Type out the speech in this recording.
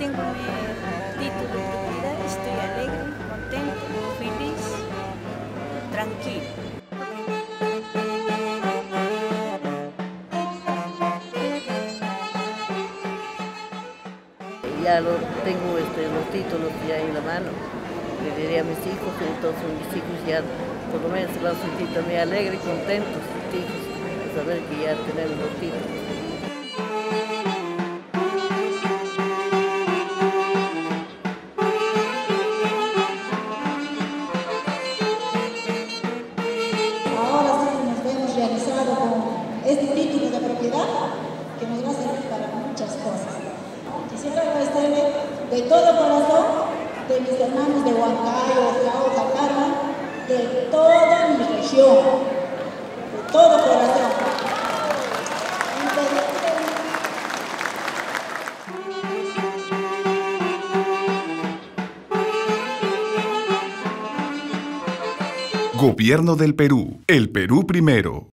tengo mi título de propiedad, estoy alegre, contento, feliz, tranquilo. Ya tengo los títulos ya en la mano. Le diré a mis hijos, entonces mis hijos ya por lo menos se van a sentir también alegres y contentos, sus hijos, de saber que ya tenemos los títulos. Ahora sí nos vemos realizado con este título de propiedad que nos va a servir para muchas cosas. Quisiera agradecerle de todo corazón de mis hermanos de Huancayo, Cauca, Carmen, de toda mi región, de todo corazón. Gobierno del Perú. El Perú primero.